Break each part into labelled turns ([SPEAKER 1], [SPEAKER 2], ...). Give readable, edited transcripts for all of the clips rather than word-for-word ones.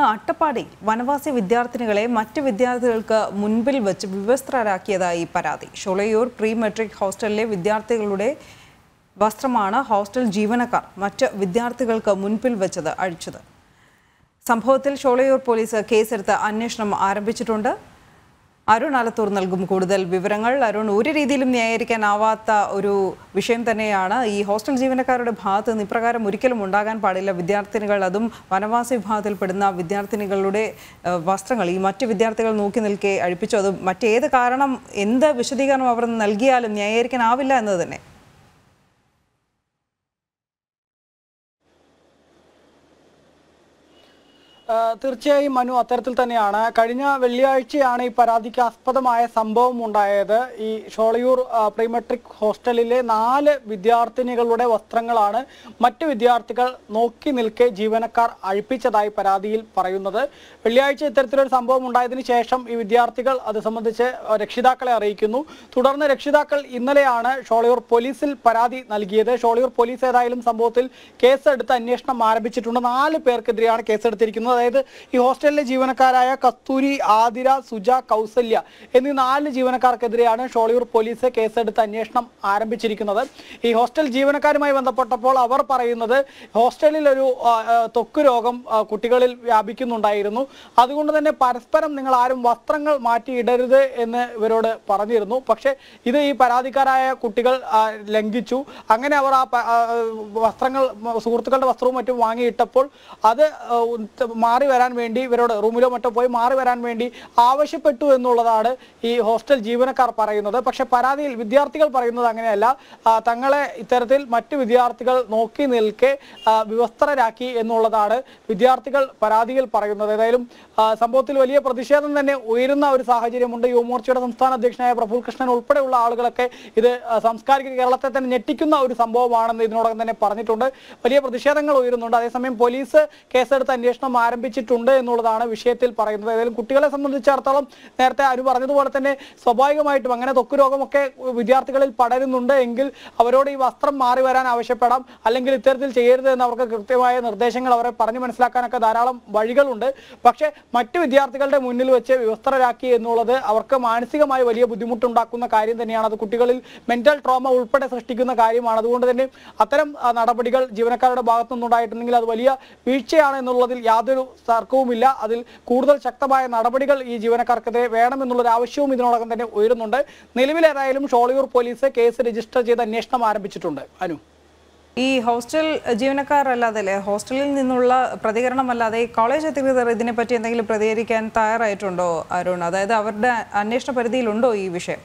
[SPEAKER 1] അട്ടപ്പാടി വനവാസി വിദ്യാർത്ഥിനികളെ മറ്റ് വിദ്യാർത്ഥികൾക്ക് മുൻപിൽ വെച്ച് വിവസ്ത്രരാക്കിയതായി പരാതി. ഷോളയൂർ പ്രീ മെട്രിക് ഹോസ്റ്റലിലെ വിദ്യാർത്ഥികളുടെ വസ്ത്രമാണ് ഹോസ്റ്റൽ ജീവനക്കാർ മറ്റ് വിദ്യാർത്ഥികൾക്ക് മുൻപിൽ വെച്ചത് അഴിച്ചത്. സംഭവത്തിൽ ഷോളയൂർ പോലീസ് കേസെടുത്ത് അന്വേഷണം ആരംഭിച്ചിട്ടുണ്ട്. അരുൺ ആലത്തൂർ നൽകും കൂടുതൽ വിവരങ്ങൾ. അരുൺ, ഒരു രീതിയിലും ന്യായീകരിക്കാനാവാത്ത ഒരു വിഷയം തന്നെയാണ്. ഈ ഹോസ്റ്റൽ ജീവനക്കാരുടെ ഭാഗത്ത് നിന്ന് ഇപ്രകാരം ഒരിക്കലും ഉണ്ടാകാൻ പാടില്ല. വിദ്യാർത്ഥിനികൾ, അതും വനവാസി വിഭാഗത്തിൽപ്പെടുന്ന വിദ്യാർത്ഥിനികളുടെ വസ്ത്രങ്ങൾ ഈ മറ്റ് വിദ്യാർത്ഥികൾ നോക്കി നിൽക്കെ അഴിപ്പിച്ചു. അത് മറ്റേത് കാരണം, എന്ത് വിശദീകരണം അവർ നൽകിയാലും ന്യായീകരിക്കാനാവില്ല എന്നത് തന്നെ.
[SPEAKER 2] തീർച്ചയായും മനു, അത്തരത്തിൽ തന്നെയാണ്. കഴിഞ്ഞ വെള്ളിയാഴ്ചയാണ് ഈ പരാതിക്ക് ആസ്പദമായ സംഭവം ഉണ്ടായത്. ഈ ഷോളയൂർ പ്രീ മെട്രിക് ഹോസ്റ്റലിലെ 4 വിദ്യാർത്ഥിനികളുടെ വസ്ത്രങ്ങളാണ് മറ്റു വിദ്യാർത്ഥികൾ നോക്കി നിൽക്കെ ജീവനക്കാർ അഴിപ്പിച്ചതായി പരാതിയിൽ പറയുന്നത്. വെള്ളിയാഴ്ച ഇത്തരത്തിലൊരു സംഭവം ഉണ്ടായതിനു ശേഷം ഈ വിദ്യാർത്ഥികൾ അത് സംബന്ധിച്ച് രക്ഷിതാക്കളെ അറിയിക്കുന്നു. തുടർന്ന് രക്ഷിതാക്കൾ ഇന്നലെയാണ് ഷോളയൂർ പോലീസിൽ പരാതി നൽകിയത്. ഷോളയൂർ പോലീസ് ഏതായാലും സംഭവത്തിൽ കേസെടുത്ത് അന്വേഷണം ആരംഭിച്ചിട്ടുണ്ട്. 4 പേർക്കെതിരെയാണ് കേസെടുത്തിരിക്കുന്നത്. അതായത് ഈ ഹോസ്റ്റലിലെ ജീവനക്കാരായ കസ്തൂരി, ആതിര, സുജ, കൗസല്യ എന്നീ 4 ജീവനക്കാർക്കെതിരെയാണ് ഷോളയൂർ പോലീസ് കേസെടുത്ത് അന്വേഷണം ആരംഭിച്ചിരിക്കുന്നത്. ഈ ഹോസ്റ്റൽ ജീവനക്കാരുമായി ബന്ധപ്പെട്ടപ്പോൾ അവർ പറയുന്നത് ഹോസ്റ്റലിൽ ഒരു ത്വക്ക് രോഗം കുട്ടികളിൽ വ്യാപിക്കുന്നുണ്ടായിരുന്നു. അതുകൊണ്ട് തന്നെ പരസ്പരം നിങ്ങൾ ആരും വസ്ത്രങ്ങൾ മാറ്റിയിടരുത് എന്ന് ഇവരോട് പറഞ്ഞിരുന്നു. പക്ഷേ ഇത് ഈ പരാതിക്കാരായ കുട്ടികൾ ലംഘിച്ചു. അങ്ങനെ അവർ ആ വസ്ത്രങ്ങൾ, സുഹൃത്തുക്കളുടെ വസ്ത്രവും മറ്റും വാങ്ങിയിട്ടപ്പോൾ അത് മാറി വരാൻ വേണ്ടി ഇവരോട് റൂമിലോ മറ്റോ പോയി മാറി വരാൻ വേണ്ടി ആവശ്യപ്പെട്ടു എന്നുള്ളതാണ് ഈ ഹോസ്റ്റൽ ജീവനക്കാർ പറയുന്നത്. പക്ഷെ പരാതിയിൽ വിദ്യാർത്ഥികൾ പറയുന്നത് അങ്ങനെയല്ല. തങ്ങളെ ഇത്തരത്തിൽ മറ്റു വിദ്യാർത്ഥികൾ നോക്കി നിൽക്കെ വിവസ്ത്രരാക്കി എന്നുള്ളതാണ് വിദ്യാർത്ഥികൾ പരാതിയിൽ പറയുന്നത്. ഏതായാലും സംഭവത്തിൽ വലിയ പ്രതിഷേധം തന്നെ ഉയരുന്ന ഒരു സാഹചര്യമുണ്ട്. യുവമോർച്ചയുടെ സംസ്ഥാന അധ്യക്ഷനായ പ്രഫുൽ കൃഷ്ണൻ ഉൾപ്പെടെയുള്ള ആളുകളൊക്കെ ഇത് സാംസ്കാരിക കേരളത്തെ തന്നെ ഞെട്ടിക്കുന്ന ഒരു സംഭവമാണെന്ന് ഇതിനോടകം തന്നെ പറഞ്ഞിട്ടുണ്ട്. വലിയ പ്രതിഷേധങ്ങൾ ഉയരുന്നുണ്ട്. അതേസമയം പോലീസ് കേസെടുത്ത് അന്വേഷണം ആരംഭിച്ചിട്ടുണ്ട് എന്നുള്ളതാണ് വിഷയത്തിൽ പറയുന്നത്. ഏതായാലും കുട്ടികളെ സംബന്ധിച്ചിടത്തോളം നേരത്തെ അനു പറഞ്ഞതുപോലെ തന്നെ സ്വാഭാവികമായിട്ടും അങ്ങനെ ത്വക്ക് രോഗമൊക്കെ വിദ്യാർത്ഥികളിൽ പടരുന്നുണ്ട് എങ്കിൽ അവരോട് ഈ വസ്ത്രം മാറി വരാൻ ആവശ്യപ്പെടാം, അല്ലെങ്കിൽ ഇത്തരത്തിൽ ചെയ്യരുത് എന്ന് അവർക്ക് കൃത്യമായ നിർദ്ദേശങ്ങൾ അവരെ പറഞ്ഞു മനസ്സിലാക്കാനൊക്കെ ധാരാളം വഴികളുണ്ട്. പക്ഷേ മറ്റു വിദ്യാർത്ഥികളുടെ മുന്നിൽ വെച്ച് വിവസ്ത്രരാക്കി എന്നുള്ളത് അവർക്ക് മാനസികമായി വലിയ ബുദ്ധിമുട്ടുണ്ടാക്കുന്ന കാര്യം തന്നെയാണ്. അത് കുട്ടികളിൽ മെന്റൽ ട്രോമ ഉൾപ്പെടെ സൃഷ്ടിക്കുന്ന കാര്യമാണ്. അതുകൊണ്ട് തന്നെ അത്തരം നടപടികൾ ജീവനക്കാരുടെ ഭാഗത്തു നിന്നുണ്ടായിട്ടുണ്ടെങ്കിൽ അത് വലിയ വീഴ്ചയാണ് എന്നുള്ളതിൽ യാതൊരു തർക്കവുമില്ല. അതിൽ കൂടുതൽ ശക്തമായ നടപടികൾ ഈ ജീവനക്കാർക്കെതിരെ വേണമെന്നുള്ളൊരു ആവശ്യവും ഇതിനോടകം തന്നെ ഉയരുന്നുണ്ട്. നിലവിലേതായാലും ഷോളയൂർ പോലീസ് കേസ് രജിസ്റ്റർ ചെയ്ത് അന്വേഷണം ആരംഭിച്ചിട്ടുണ്ട്. അനു,
[SPEAKER 1] ഈ ഹോസ്റ്റൽ ജീവനക്കാരല്ലാതെ, ഹോസ്റ്റലിൽ നിന്നുള്ള പ്രതികരണമല്ലാതെ കോളേജ് അധികൃതർ ഇതിനെപ്പറ്റി എന്തെങ്കിലും പ്രതികരിക്കാൻ തയ്യാറായിട്ടുണ്ടോ അരുൺ? അതായത് അവരുടെ അന്വേഷണ പരിധിയിലുണ്ടോ ഈ വിഷയം?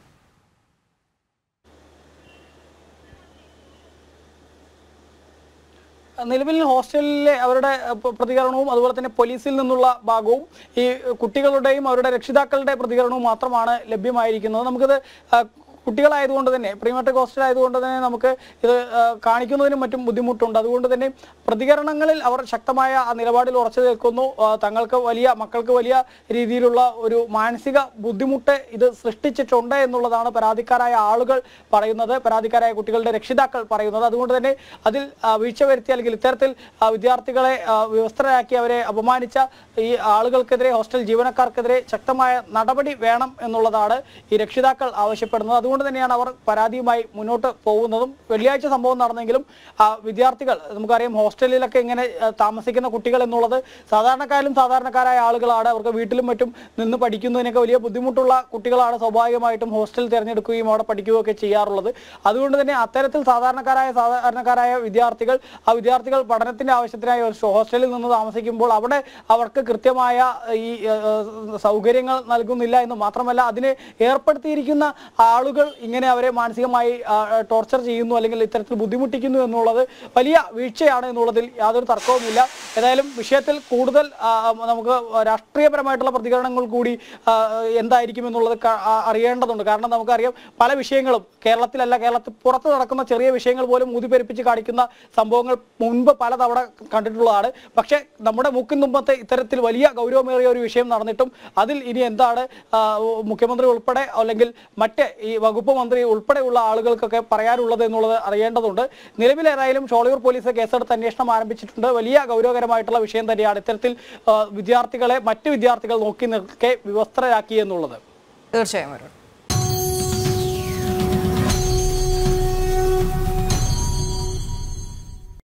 [SPEAKER 2] നിലവിൽ ഹോസ്റ്റലിലെ അവരുടെ പ്രതികരണവും അതുപോലെ തന്നെ പോലീസിൽ നിന്നുള്ള ഭാഗവും ഈ കുട്ടികളുടെയും അവരുടെ രക്ഷിതാക്കളുടെ പ്രതികരണവും മാത്രമാണ് ലഭ്യമായിരിക്കുന്നത്. നമുക്കിത് കുട്ടികളായതുകൊണ്ട് തന്നെ, പ്രീ മെട്രിക് ഹോസ്റ്റൽ ആയതുകൊണ്ട് തന്നെ നമുക്ക് ഇത് കാണിക്കുന്നതിനും മറ്റും ബുദ്ധിമുട്ടുണ്ട്. അതുകൊണ്ട് തന്നെ പ്രതികരണങ്ങളിൽ അവർ ശക്തമായ ആ നിലപാടിൽ ഉറച്ചു നിൽക്കുന്നു. മക്കൾക്ക് വലിയ രീതിയിലുള്ള ഒരു മാനസിക ബുദ്ധിമുട്ട് ഇത് സൃഷ്ടിച്ചിട്ടുണ്ട് എന്നുള്ളതാണ് പരാതിക്കാരായ ആളുകൾ പറയുന്നത്, പരാതിക്കാരായ കുട്ടികളുടെ രക്ഷിതാക്കൾ പറയുന്നത്. അതുകൊണ്ട് തന്നെ അതിൽ വീഴ്ച വരുത്തി അല്ലെങ്കിൽ ഇത്തരത്തിൽ വിദ്യാർത്ഥികളെ വിവസ്ത്രരാക്കി അവരെ അപമാനിച്ച ഈ ആളുകൾക്കെതിരെ, ഹോസ്റ്റൽ ജീവനക്കാർക്കെതിരെ ശക്തമായ നടപടി വേണം എന്നുള്ളതാണ് ഈ രക്ഷിതാക്കൾ ആവശ്യപ്പെടുന്നത്. അതുകൊണ്ട് തന്നെയാണ് അവർ പരാതിയുമായി മുന്നോട്ട് പോകുന്നതും. വെള്ളിയാഴ്ച സംഭവം നടന്നെങ്കിലും വിദ്യാർത്ഥികൾ, നമുക്കറിയാം ഹോസ്റ്റലിലൊക്കെ ഇങ്ങനെ താമസിക്കുന്ന കുട്ടികൾ എന്നുള്ളത് സാധാരണക്കാരായ ആളുകളാണ്. അവർക്ക് വീട്ടിലും മറ്റും നിന്ന് പഠിക്കുന്നതിനൊക്കെ വലിയ ബുദ്ധിമുട്ടുള്ള കുട്ടികളാണ് സ്വാഭാവികമായിട്ടും ഹോസ്റ്റൽ തിരഞ്ഞെടുക്കുകയും അവിടെ പഠിക്കുകയൊക്കെ ചെയ്യാറുള്ളത്. അതുകൊണ്ട് തന്നെ അത്തരത്തിൽ സാധാരണക്കാരായ വിദ്യാർത്ഥികൾ പഠനത്തിന്റെ ആവശ്യത്തിനായി ഹോസ്റ്റലിൽ നിന്ന് താമസിക്കുമ്പോൾ അവിടെ അവർക്ക് കൃത്യമായ ഈ സൗകര്യങ്ങൾ നൽകുന്നില്ല എന്ന് മാത്രമല്ല, അതിനെ ഏർപ്പെടുത്തിയിരിക്കുന്ന ആളുകൾ ഇങ്ങനെ അവരെ മാനസികമായി ടോർച്ചർ ചെയ്യുന്നു അല്ലെങ്കിൽ ഇത്തരത്തിൽ ബുദ്ധിമുട്ടിക്കുന്നു എന്നുള്ളത് വലിയ വീഴ്ചയാണ് എന്നുള്ളതിൽ യാതൊരു തർക്കവുമില്ല. ഏതായാലും വിഷയത്തിൽ കൂടുതൽ നമുക്ക് രാഷ്ട്രീയപരമായിട്ടുള്ള പ്രതികരണങ്ങൾ കൂടി എന്തായിരിക്കും എന്നുള്ളത് അറിയേണ്ടതുണ്ട്. കാരണം നമുക്കറിയാം പല വിഷയങ്ങളും കേരളത്തിൽ പുറത്ത് നടക്കുന്ന ചെറിയ വിഷയങ്ങൾ പോലും ഊതിപ്പെരുപ്പിച്ച് കാണിക്കുന്ന സംഭവങ്ങൾ മുൻപ് പലതവണ കണ്ടിട്ടുള്ളതാണ്. പക്ഷേ നമ്മുടെ മൂക്കിൻ തുമ്പത്ത് ഇത്തരത്തിൽ വലിയ ഗൗരവമേറിയ ഒരു വിഷയം നടന്നിട്ടും അതിൽ ഇനി എന്താണ് മുഖ്യമന്ത്രി ഉൾപ്പെടെ അല്ലെങ്കിൽ മറ്റ് ഈ വകുപ്പ് മന്ത്രി ഉൾപ്പെടെയുള്ള ആളുകൾക്കൊക്കെ പറയാനുള്ളത് എന്നുള്ളത് അറിയേണ്ടതുണ്ട്. നിലവിലേതായാലും ഷോളയൂർ പോലീസ് കേസെടുത്ത് അന്വേഷണം ആരംഭിച്ചിട്ടുണ്ട്. വലിയ ഗൗരവകരമായിട്ടുള്ള വിഷയം തന്നെയാണ് ഇത്തരത്തിൽ വിദ്യാർത്ഥികളെ മറ്റ് വിദ്യാർത്ഥികൾ നോക്കി നിൽക്കെ വിവസ്ത്രരാക്കി എന്നുള്ളത്.
[SPEAKER 1] തീർച്ചയായും.